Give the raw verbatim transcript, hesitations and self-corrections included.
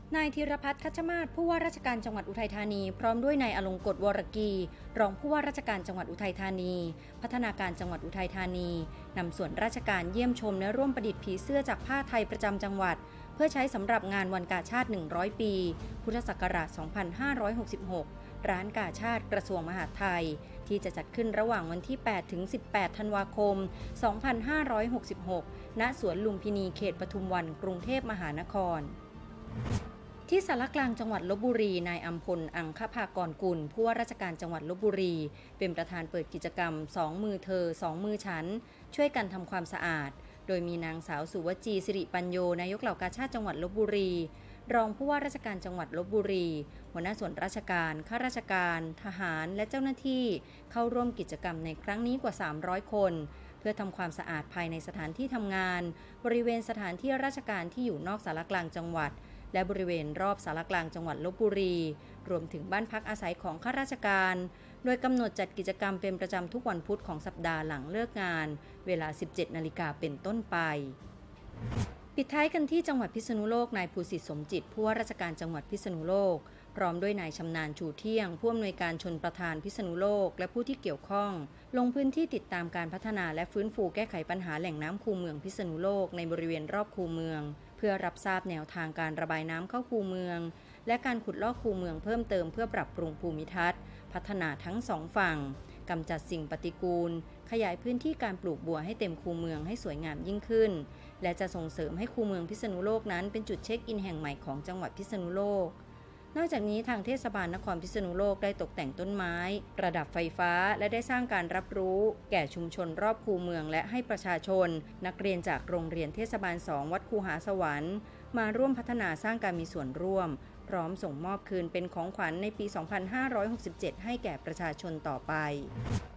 นายธีรพัฒน์คัชมาศผู้ว่าราชการจังหวัดอุทัยธานีพร้อมด้วยนายอลงกฎวรกีรองผู้ว่าราชการจังหวัดอุทัยธานีพัฒนาการจังหวัดอุทัยธานีนำส่วนราชการเยี่ยมชมและร่วมประดิษฐ์ผีเสื้อจากผ้าไทยประจำจังหวัดเพื่อใช้สำหรับงานวันกาชาดหนึ่งร้อยปีพุทธศักราชสองพันห้าร้อยหกสิบหกร้านกาชาดกระทรวงมหาดไทยที่จะจัดขึ้นระหว่างวันที่แปดถึงสิบแปดธันวาคมสองพันห้าร้อยหกสิบหกณสวนลุมพินีเขตปทุมวันกรุงเทพมหานครที่สารกลางจังหวัดลพบุรีนายอัมพลอังคภากรกุลผู้ว่าราชการจังหวัดลพบุรีเป็นประธานเปิดกิจกรรมสองมือเธอสองมือฉันช่วยกันทำความสะอาดโดยมีนางสาวสุวจีสิริปัญโยนายกเหล่ากาชาดจังหวัดลพบุรีรองผู้ว่าราชการจังหวัดลพบุรีหัวหน้าส่วนราชการข้าราชการทหารและเจ้าหน้าที่เข้าร่วมกิจกรรมในครั้งนี้กว่าสามร้อยคนเพื่อทำความสะอาดภายในสถานที่ทำงานบริเวณสถานที่ราชการที่อยู่นอกสารกลางจังหวัดและบริเวณรอบสารกลางจังหวัดลพบุรีรวมถึงบ้านพักอาศัยของข้าราชการโดยกำหนดจัดกิจกรรมเป็นประจำทุกวันพุธของสัปดาห์หลังเลิกงานเวลา สิบเจ็ดนาฬิกาเป็นต้นไปปิดท้ายกันที่จังหวัดพิษณุโลกนายภูสิทธิ์สมจิตผู้ว่าราชการจังหวัดพิษณุโลกพร้อมด้วยนายชำนาญชูเที่ยงผู้อำนวยการชลประทานพิษณุโลกและผู้ที่เกี่ยวข้องลงพื้นที่ติดตามการพัฒนาและฟื้นฟูแก้ไขปัญหาแหล่งน้ำคูเมืองพิษณุโลกในบริเวณรอบคูเมืองเพื่อรับทราบแนวทางการระบายน้ำเข้าคูเมืองและการขุดลอกคูเมืองเพิ่มเติมเพื่อปรับปรุงภูมิทัศน์พัฒนาทั้งสองฝั่งกำจัดสิ่งปฏิกูลขยายพื้นที่การปลูกบัวให้เต็มคูเมืองให้สวยงามยิ่งขึ้นและจะส่งเสริมให้คูเมืองพิษณุโลกนั้นเป็นจุดเช็คอินแห่งใหม่ของจังหวัดพิษณุโลกนอกจากนี้ทางเทศบาลนครพิษณุโลกได้ตกแต่งต้นไม้ประดับไฟฟ้าและได้สร้างการรับรู้แก่ชุมชนรอบคูเมืองและให้ประชาชนนักเรียนจากโรงเรียนเทศบาลสองวัดคูหาสวรรค์มาร่วมพัฒนาสร้างการมีส่วนร่วมพร้อมส่งมอบคืนเป็นของขวัญในปี สองพันห้าร้อยหกสิบเจ็ด ให้แก่ประชาชนต่อไป